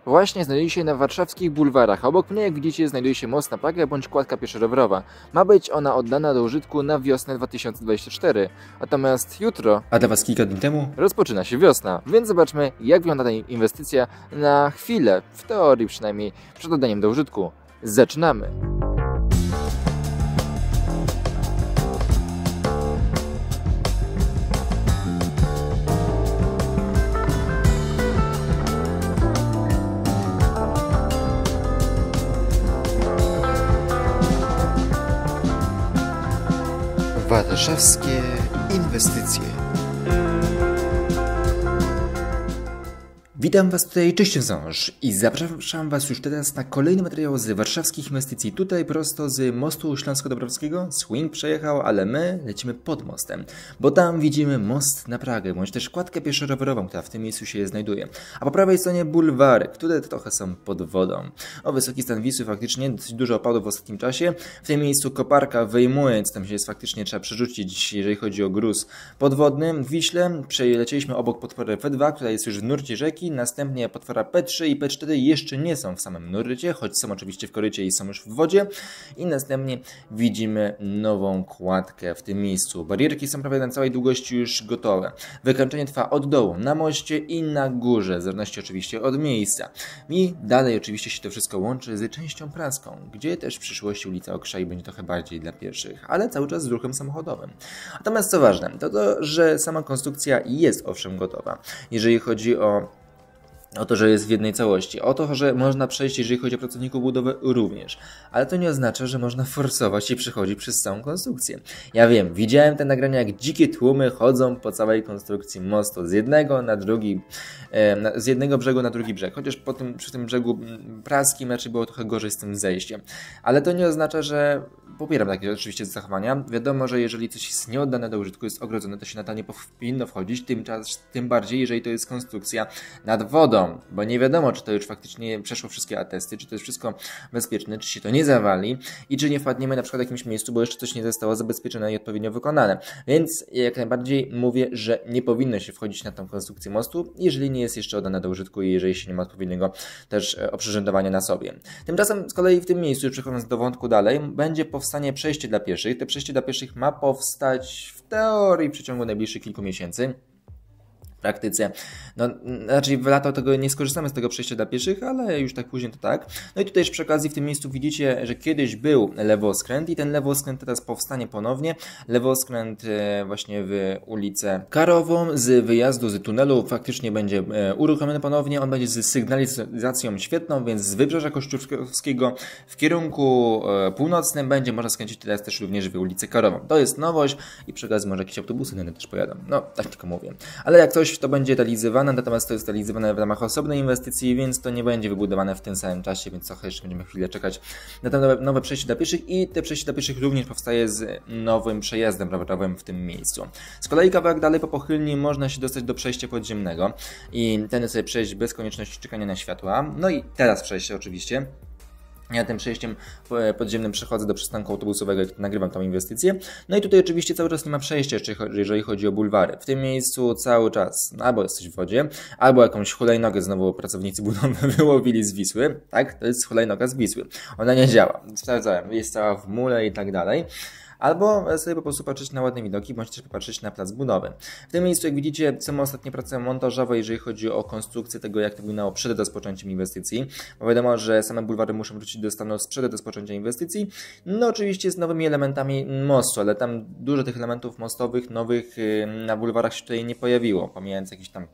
Właśnie znajduje się na warszawskich bulwarach. Obok mnie, jak widzicie, znajduje się most na Pragę bądź kładka pieszo-rowerowa. Ma być ona oddana do użytku na wiosnę 2024. Natomiast jutro, a dla Was kilka dni temu, rozpoczyna się wiosna. Więc zobaczmy, jak wygląda ta inwestycja na chwilę, w teorii przynajmniej, przed oddaniem do użytku. Zaczynamy! Warszawskie inwestycje. Witam Was tutaj, cześć Ząż i zapraszam Was już teraz na kolejny materiał z warszawskich inwestycji. Tutaj prosto z mostu Śląsko-Dąbrowskiego. Swing przejechał, ale my lecimy pod mostem, bo tam widzimy most na Pragę, bądź też kładkę pieszo-rowerową, która w tym miejscu się znajduje. A po prawej stronie bulwary, które trochę są pod wodą. O, wysoki stan Wisły faktycznie, dosyć dużo opadów w ostatnim czasie. W tym miejscu koparka wyjmując, tam się jest faktycznie trzeba przerzucić, jeżeli chodzi o gruz podwodny. W Wiśle przelecieliśmy obok potwory F2, która jest już w nurcie rzeki. Następnie potwora P3 i P4 jeszcze nie są w samym nurcie, choć są oczywiście w korycie i są już w wodzie. I następnie widzimy nową kładkę w tym miejscu. Barierki są prawie na całej długości już gotowe. Wykończenie trwa od dołu, na moście i na górze, w zależności oczywiście od miejsca. I dalej oczywiście się to wszystko łączy z częścią praską, gdzie też w przyszłości ulica Okrzej będzie trochę bardziej dla pieszych, ale cały czas z ruchem samochodowym. Natomiast co ważne, to, że sama konstrukcja jest owszem gotowa. Jeżeli chodzi o to, że jest w jednej całości. O to, że można przejść, jeżeli chodzi o pracowników budowy, również. Ale to nie oznacza, że można forsować i przechodzić przez całą konstrukcję. Ja wiem, widziałem te nagrania, jak dzikie tłumy chodzą po całej konstrukcji mostu z jednego na drugi, z jednego brzegu na drugi brzeg. Chociaż przy tym brzegu praskim raczej było trochę gorzej z tym zejściem. Ale to nie oznacza, że popieram takie oczywiście zachowania. Wiadomo, że jeżeli coś jest nieoddane do użytku, jest ogrodzone, to się na to nie powinno wchodzić, tym bardziej, jeżeli to jest konstrukcja nad wodą, bo nie wiadomo, czy to już faktycznie przeszło wszystkie atesty, czy to jest wszystko bezpieczne, czy się to nie zawali i czy nie wpadniemy na przykład w jakimś miejscu, bo jeszcze coś nie zostało zabezpieczone i odpowiednio wykonane. Więc jak najbardziej mówię, że nie powinno się wchodzić na tą konstrukcję mostu, jeżeli nie jest jeszcze oddana do użytku i jeżeli się nie ma odpowiedniego też oprzyrządowania na sobie. Tymczasem z kolei w tym miejscu, przechodząc do wątku dalej, będzie powstanie przejście dla pieszych. To przejście dla pieszych ma powstać w teorii w przeciągu najbliższych kilku miesięcy. W praktyce, no raczej w lato tego nie skorzystamy z tego przejścia dla pieszych, ale już tak później to tak. No i tutaj już przy okazji w tym miejscu widzicie, że kiedyś był lewoskręt i ten lewoskręt teraz powstanie ponownie. Lewoskręt właśnie w ulicę Karową z wyjazdu z tunelu faktycznie będzie uruchomiony ponownie. On będzie z sygnalizacją świetną, więc z Wybrzeża Kościuszkowskiego w kierunku północnym będzie można skręcić teraz też również w ulicę Karową. To jest nowość i przy okazji może jakieś autobusy też pojadą. No, tak tylko mówię. Ale jak coś to będzie realizowane, natomiast to jest realizowane w ramach osobnej inwestycji, więc to nie będzie wybudowane w tym samym czasie, więc trochę jeszcze będziemy chwilę czekać na to nowe przejście dla pieszych i te przejście dla pieszych również powstaje z nowym przejazdem rowerowym w tym miejscu. Z kolei kawałek dalej po pochylni można się dostać do przejścia podziemnego i ten sobie przejść bez konieczności czekania na światła. No i teraz przejście oczywiście. Ja tym przejściem podziemnym przechodzę do przystanku autobusowego, jak nagrywam tą inwestycję. No i tutaj oczywiście cały czas nie ma przejścia, jeżeli chodzi o bulwary. W tym miejscu cały czas albo jesteś w wodzie, albo jakąś hulajnogę znowu pracownicy budowy wyłowili z Wisły. Tak, to jest hulajnoga z Wisły. Ona nie działa. Sprawdzałem, jest cała w mule i tak dalej. Albo sobie po prostu patrzeć na ładne widoki, bądź też popatrzeć na plac budowy. W tym miejscu, jak widzicie, są ostatnie prace montażowe, jeżeli chodzi o konstrukcję tego, jak to wyglądało przed rozpoczęciem inwestycji. Bo wiadomo, że same bulwary muszą wrócić do stanu sprzed rozpoczęcia inwestycji. No oczywiście z nowymi elementami mostu, ale tam dużo tych elementów mostowych, nowych na bulwarach się tutaj nie pojawiło, pomijając jakieś tam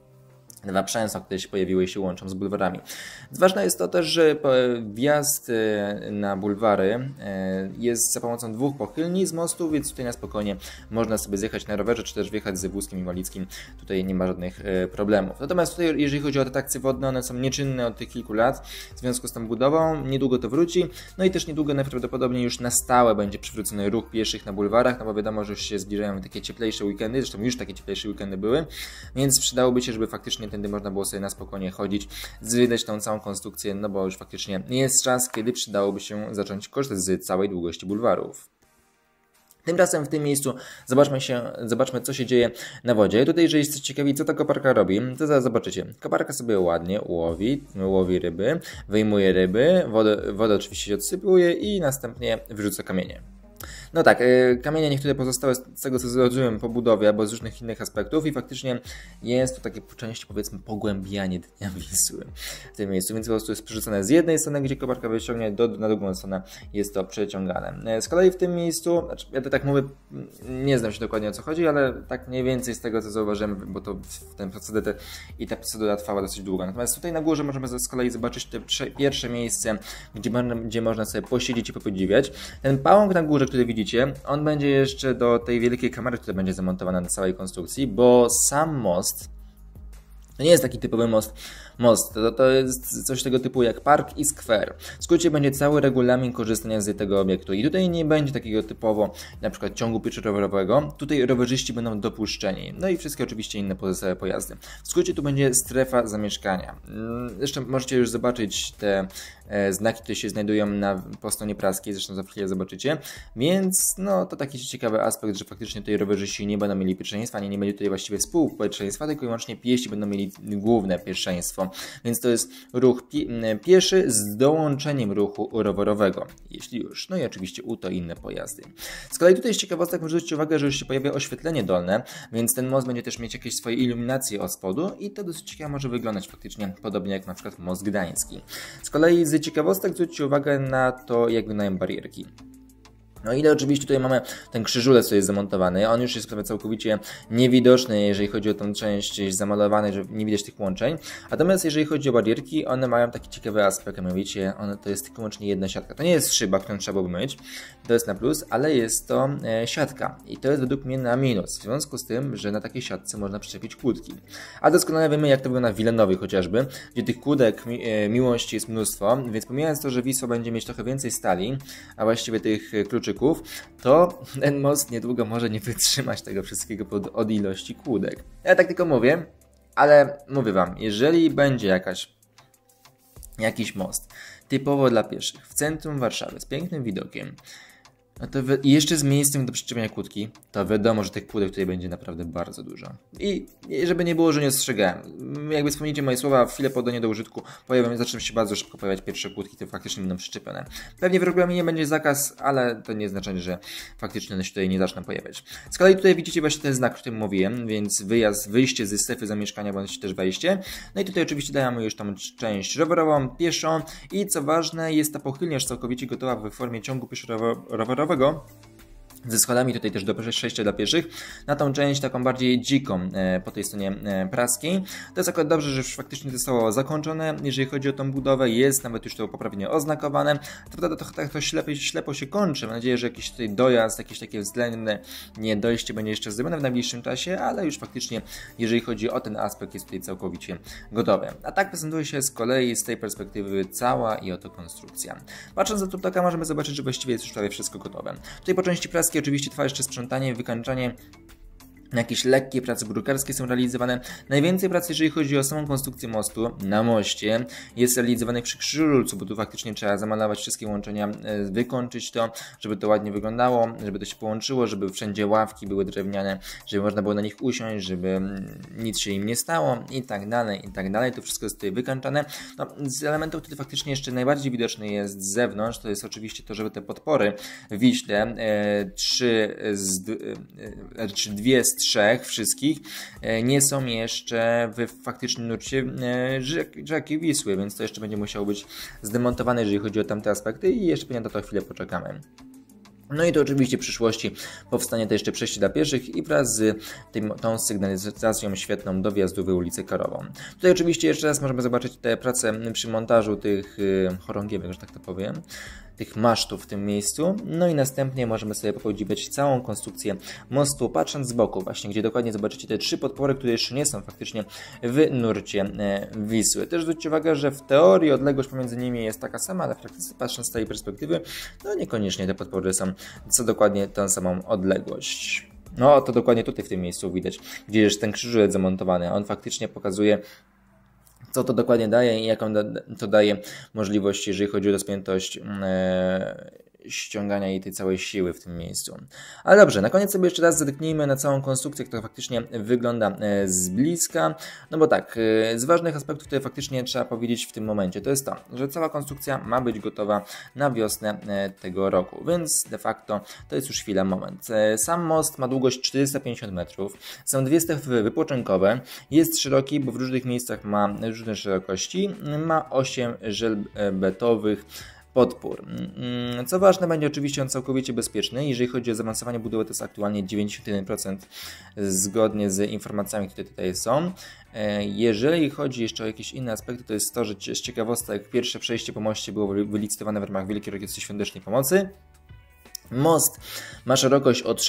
dwa przęsła, które się pojawiły i się łączą z bulwarami. Ważne jest to też, że wjazd na bulwary jest za pomocą dwóch pochylni z mostu, więc tutaj na spokojnie można sobie zjechać na rowerze, czy też wjechać z wózkiem inwalidzkim. Tutaj nie ma żadnych problemów. Natomiast tutaj, jeżeli chodzi o atrakcje wodne, one są nieczynne od tych kilku lat w związku z tą budową. Niedługo to wróci. No i też niedługo najprawdopodobniej już na stałe będzie przywrócony ruch pieszych na bulwarach, no bo wiadomo, że już się zbliżają takie cieplejsze weekendy, zresztą już takie cieplejsze weekendy były, więc przydałoby się, żeby faktycznie tędy można było sobie na spokojnie chodzić, zwiedzać tą całą konstrukcję, no bo już faktycznie jest czas, kiedy przydałoby się zacząć korzystać z całej długości bulwarów. Tymczasem w tym miejscu zobaczmy co się dzieje na wodzie. Tutaj jeżeli jesteście ciekawi co ta koparka robi, to zaraz zobaczycie. Koparka sobie ładnie łowi ryby, wyjmuje ryby, wodę oczywiście się odsypuje i następnie wyrzuca kamienie. No tak, kamienie niektóre pozostałe z tego co zrozumiałem po budowie, albo z różnych innych aspektów i faktycznie jest to takie po części powiedzmy pogłębianie dnia Wisły w tym miejscu, więc po prostu jest przerzucone z jednej strony, gdzie koparka wyciągnie, na drugą stronę jest to przeciągane. Z kolei w tym miejscu, ja to tak mówię, nie znam się dokładnie o co chodzi, ale tak mniej więcej z tego co zauważyłem, bo to ten proceder i ta procedura trwała dosyć długo. Natomiast tutaj na górze możemy z kolei zobaczyć te pierwsze miejsce, gdzie można sobie posiedzieć i popodziwiać. Ten pałąk na górze, który widzicie, on będzie jeszcze do tej wielkiej kamery, która będzie zamontowana na całej konstrukcji, bo sam most to nie jest taki typowy most. To jest coś tego typu jak park i square. W skrócie będzie cały regulamin korzystania z tego obiektu i tutaj nie będzie takiego typowo na przykład ciągu pieszo-rowerowego. Tutaj rowerzyści będą dopuszczeni. No i wszystkie oczywiście inne pozostałe pojazdy. W skrócie tu będzie strefa zamieszkania. Zresztą możecie już zobaczyć te znaki, które się znajdują po stronie praskiej, zresztą za chwilę zobaczycie. Więc no to taki ciekawy aspekt, że faktycznie tutaj rowerzyści nie będą mieli pierwszeństwa, nie będzie tutaj właściwie współpieszczeństwa, tylko i wyłącznie piesi będą mieli główne pierwszeństwo. Więc to jest ruch pieszy z dołączeniem ruchu rowerowego, jeśli już. No i oczywiście to inne pojazdy. Z kolei tutaj z ciekawostek może zwrócić uwagę, że już się pojawia oświetlenie dolne, więc ten most będzie też mieć jakieś swoje iluminacje od spodu i to dosyć ciekawe może wyglądać faktycznie podobnie jak na przykład most gdański. Z kolei z ciekawostek zwróćcie uwagę na to, jak wyglądają barierki. No ile oczywiście tutaj mamy ten krzyżulec, który jest zamontowany, on już jest prawie całkowicie niewidoczny, jeżeli chodzi o tą część zamalowanej, że nie widać tych łączeń. Natomiast jeżeli chodzi o barierki, one mają taki ciekawy aspekt, a mianowicie to jest tylko wyłącznie jedna siatka. To nie jest szyba, którą trzeba by myć, to jest na plus, ale jest to siatka i to jest według mnie na minus, w związku z tym, że na takiej siatce można przyczepić kłódki. A doskonale wiemy, jak to wygląda w Wilanowie chociażby, gdzie tych kłódek miłości jest mnóstwo, więc pomijając to, że Wisła będzie mieć trochę więcej stali, a właściwie tych kluczyków, to ten most niedługo może nie wytrzymać tego wszystkiego od ilości kłódek. Ja tak tylko mówię, ale mówię wam, jeżeli będzie jakiś most typowo dla pieszych w centrum Warszawy z pięknym widokiem, no to jeszcze z miejscem do przyczepienia kłódki, to wiadomo, że tych kłódek tutaj będzie naprawdę bardzo dużo. I żeby nie było, że nie ostrzegałem, jakby wspomnicie moje słowa, w chwilę po oddaniu do użytku zaczną się bardzo szybko pojawiać pierwsze kłódki, które faktycznie będą przyczepione. Pewnie w regulaminie będzie zakaz, ale to nie znaczy, że faktycznie one się tutaj nie zaczną pojawiać. Z kolei tutaj widzicie właśnie ten znak, o którym mówiłem, więc wyjście ze strefy zamieszkania, bądź też wejście. No i tutaj oczywiście dajemy już tam część rowerową, pieszą i co ważne, jest ta pochylnia już całkowicie gotowa w formie ciągu pieszo-rowerowego, ze schodami tutaj też do przejścia dla pieszych, na tą część taką bardziej dziką po tej stronie praskiej. To jest akurat dobrze, że już faktycznie zostało zakończone, jeżeli chodzi o tą budowę, jest nawet już to poprawnie oznakowane. To prawda, to ślepo się kończy. Mam nadzieję, że jakiś tutaj dojazd, jakieś takie względne dojście będzie jeszcze zrobione w najbliższym czasie, ale już faktycznie, jeżeli chodzi o ten aspekt, jest tutaj całkowicie gotowe. A tak prezentuje się z kolei z tej perspektywy cała i oto konstrukcja. Patrząc na turtoka możemy zobaczyć, że właściwie jest już prawie wszystko gotowe. Tutaj po części praskiej oczywiście trwa jeszcze sprzątanie, wykańczanie. Jakieś lekkie prace brukarskie są realizowane. Najwięcej pracy, jeżeli chodzi o samą konstrukcję mostu na moście, jest realizowanych przy krzyżulcu, bo tu faktycznie trzeba zamalować wszystkie łączenia, wykończyć to, żeby to ładnie wyglądało, żeby to się połączyło, żeby wszędzie ławki były drewniane, żeby można było na nich usiąść, żeby nic się im nie stało i tak dalej, i tak dalej. To wszystko jest tutaj wykańczane. No, z elementów, który faktycznie jeszcze najbardziej widoczny jest z zewnątrz, to jest oczywiście to, żeby te podpory w Wiśle, dwie z trzech wszystkich nie są jeszcze w faktycznym nurcie rzeki Wisły, więc to jeszcze będzie musiało być zdemontowane, jeżeli chodzi o tamte aspekty i jeszcze pewnie na to chwilę poczekamy. No i to oczywiście w przyszłości powstanie to jeszcze przejście dla pieszych i wraz z tą sygnalizacją świetną do wjazdu w ulicę Karową. Tutaj oczywiście jeszcze raz możemy zobaczyć te prace przy montażu tych chorągiewek, że tak to powiem, tych masztów w tym miejscu. No i następnie możemy sobie podziwiać całą konstrukcję mostu, patrząc z boku właśnie, gdzie dokładnie zobaczycie te trzy podpory, które jeszcze nie są faktycznie w nurcie Wisły. Też zwróćcie uwagę, że w teorii odległość pomiędzy nimi jest taka sama, ale w praktyce patrząc z tej perspektywy, no niekoniecznie te podpory są co dokładnie tą samą odległość. No to dokładnie tutaj w tym miejscu widać, gdzie jest ten krzyżulec zamontowany. On faktycznie pokazuje, co to dokładnie daje i jaką to daje możliwość, jeżeli chodzi o rozpiętość ściągania jej tej całej siły w tym miejscu. Ale dobrze, na koniec sobie jeszcze raz zerknijmy na całą konstrukcję, która faktycznie wygląda z bliska. No bo tak, z ważnych aspektów, które faktycznie trzeba powiedzieć w tym momencie, to jest to, że cała konstrukcja ma być gotowa na wiosnę tego roku, więc de facto to jest już chwila, moment. Sam most ma długość 450 metrów, są dwie strefy wypoczynkowe, jest szeroki, bo w różnych miejscach ma różne szerokości, ma 8 żelbetowych podpór. Co ważne, będzie oczywiście on całkowicie bezpieczny. Jeżeli chodzi o zaawansowanie budowy, to jest aktualnie 91% zgodnie z informacjami, które tutaj są. Jeżeli chodzi jeszcze o jakieś inne aspekty, to jest to, że z ciekawostek pierwsze przejście po moście było wylicytowane w ramach Wielkiej Orkiestry Świątecznej Pomocy. Most ma szerokość od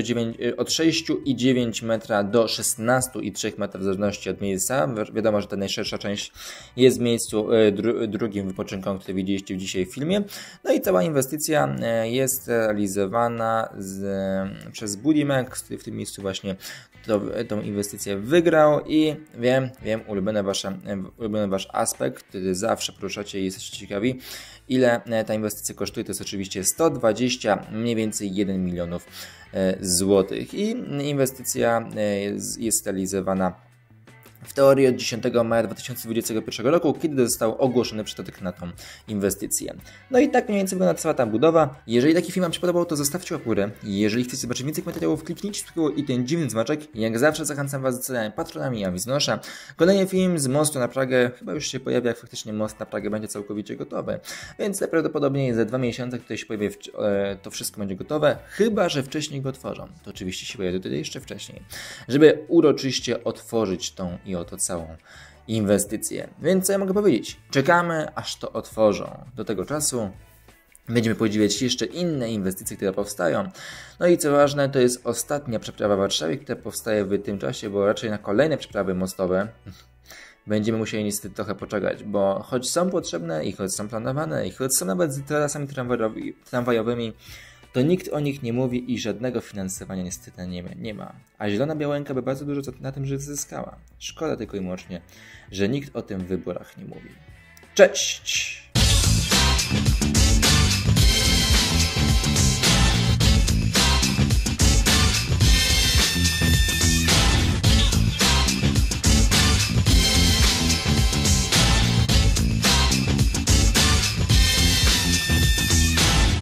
6,9 metra do 16,3 metra w zależności od miejsca. Wiadomo, że ta najszersza część jest w miejscu drugim wypoczynkowym, które widzieliście dzisiaj w filmie. No i cała inwestycja jest realizowana przez Budimex, który w tym miejscu właśnie tą inwestycję wygrał i wiem, ulubiony wasz aspekt, który zawsze poruszacie i jesteście ciekawi, ile ta inwestycja kosztuje. To jest oczywiście 120 mniej więcej 1 milionów złotych i inwestycja jest realizowana w teorii od 10 maja 2021 roku, kiedy został ogłoszony przetarg na tą inwestycję. No i tak mniej więcej wygląda cała ta budowa. Jeżeli taki film Wam się podobał, to zostawcie łapkę w górę. Jeżeli chcecie zobaczyć więcej materiałów, kliknijcie i ten dziwny dzwoneczek. Jak zawsze zachęcam Was do zostania patronami, ja Wiznosza. Kolejny film z mostu na Pragę chyba już się pojawia, jak faktycznie most na Pragę będzie całkowicie gotowy. Więc najprawdopodobniej za 2 miesiące, które się pojawi, to wszystko będzie gotowe. Chyba że wcześniej go otworzą. To oczywiście się pojawi wtedy jeszcze wcześniej. Żeby uroczyście otworzyć tą i oto całą inwestycję. Więc co ja mogę powiedzieć? Czekamy, aż to otworzą. Do tego czasu będziemy podziwiać jeszcze inne inwestycje, które powstają. No i co ważne, to jest ostatnia przeprawa w Warszawie, która powstaje w tym czasie, bo raczej na kolejne przeprawy mostowe będziemy musieli niestety trochę poczekać, bo choć są potrzebne i choć są planowane i choć są nawet z trasami tramwajowymi, to nikt o nich nie mówi i żadnego finansowania niestety nie ma. A Zielona Białęka by bardzo dużo na tym zyskała. Szkoda tylko i wyłącznie, że nikt o tym w wyborach nie mówi. Cześć!